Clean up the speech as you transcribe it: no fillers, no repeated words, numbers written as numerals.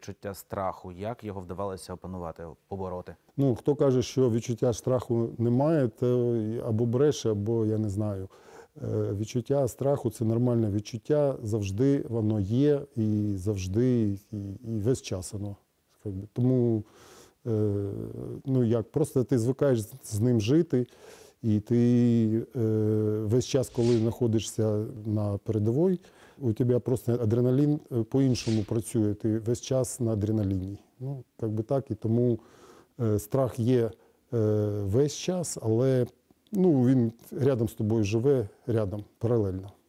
відчуття страху? Як його вдавалося опанувати, побороти? Ну, хто каже, що відчуття страху немає, то або бреше, або я не знаю. Відчуття страху – це нормальне відчуття, завжди воно є і завжди, і весь час воно. Тому, ну як, просто ти звикаєш з ним жити, і ти весь час, коли знаходишся на передовій, у тебе просто адреналін по-іншому працює, ти весь час на адреналіні. Ну, як би так, і тому страх є весь час, але ну, він рядом з тобою живе, рядом, паралельно.